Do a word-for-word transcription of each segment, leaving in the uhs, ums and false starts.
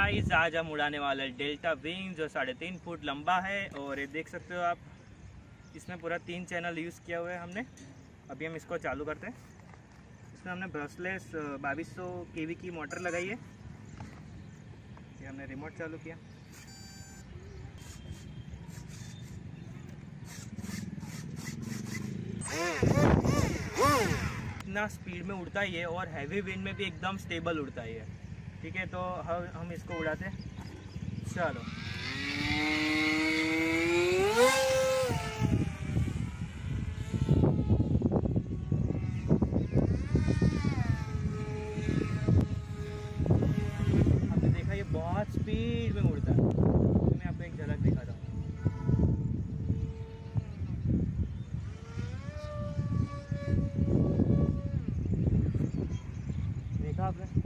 Guys, आज हम उड़ाने वाले डेल्टा विंग जो साढ़े तीन फुट लंबा है। और ये देख सकते हो आप, इसमें पूरा तीन चैनल यूज़ किया हुआ है हमने। अभी हम इसको चालू करते हैं। इसमें हमने ब्रशलेस बाईस सौ केवी की मोटर लगाई है। ये हमने रिमोट चालू किया। इतना स्पीड में उड़ता ही है और हैवी विंड में भी एकदम स्टेबल उड़ता ही है। ठीक है, तो हम इसको उड़ाते हैं। चलो आपने देखा ये बहुत स्पीड में उड़ता है। तो मैं आपको एक झलक दिखाता हूँ। देखा आपने?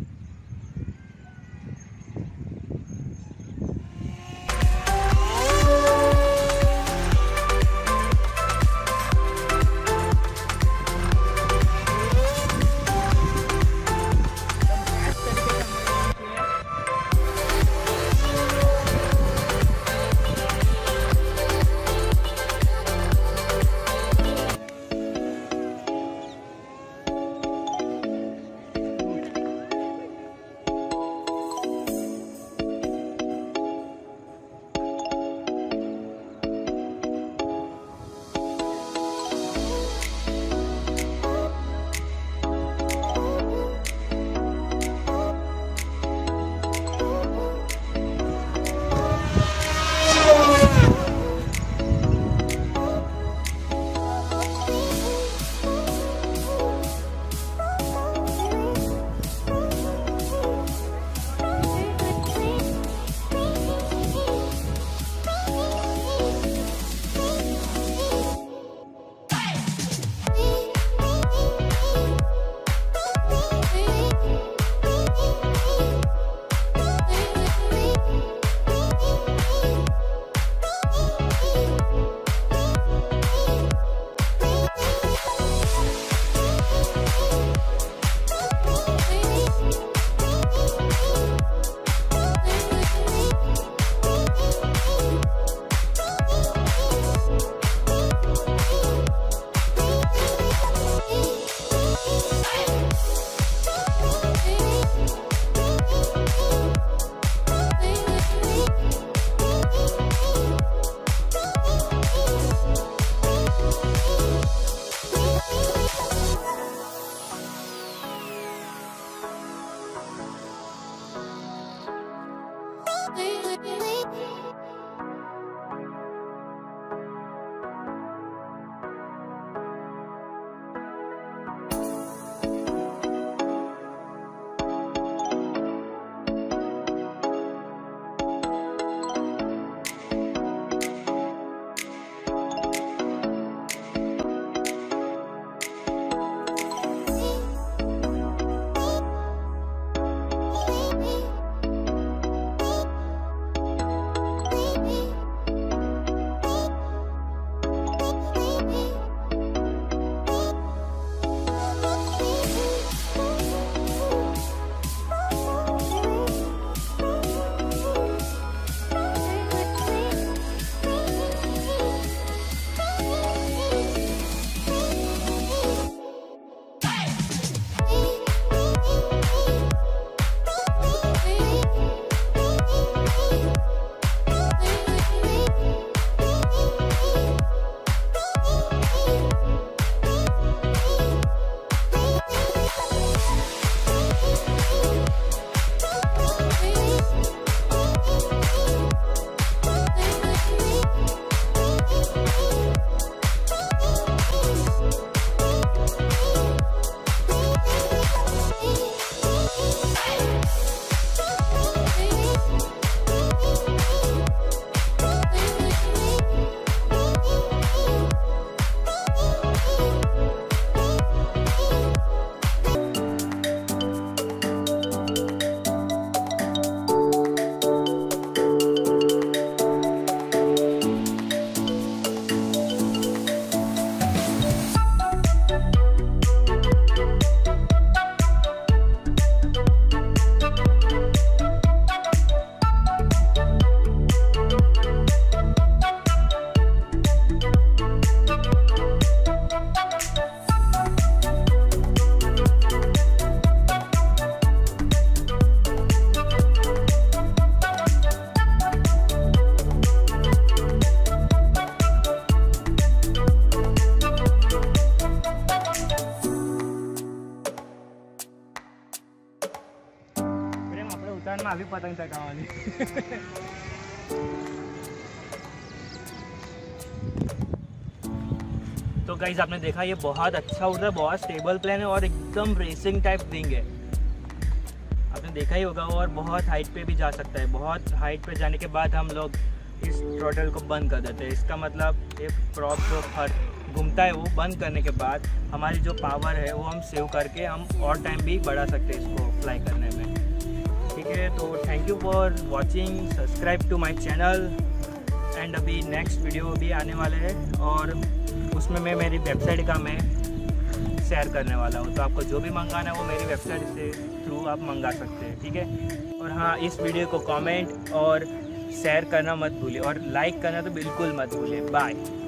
उतारना अभी पतंग चगावानी। तो गाइस आपने देखा ये बहुत अच्छा उड़ रहा है, बहुत स्टेबल प्लेन है और एकदम रेसिंग टाइप विंग है, आपने देखा ही होगा। और बहुत हाइट पे भी जा सकता है। बहुत हाइट पे जाने के बाद हम लोग इस थ्रॉटल को बंद कर देते हैं। इसका मतलब एक प्रॉप जो फर घूमता है वो बंद करने के बाद हमारी जो पावर है वो हम सेव करके हम और टाइम भी बढ़ा सकते हैं इसको फ्लाई करने में। ठीक है, तो thank you for watching, subscribe to my channel. And अभी नेक्स्ट वीडियो भी आने वाले हैं और उसमें मैं मेरी वेबसाइट का मैं शेयर करने वाला हूँ। तो आपको जो भी मंगाना है वो मेरी वेबसाइट से थ्रू आप मंगा सकते हैं। ठीक है, और हाँ, इस वीडियो को कमेंट और शेयर करना मत भूलिए और लाइक करना तो बिल्कुल मत भूलिए। बाय।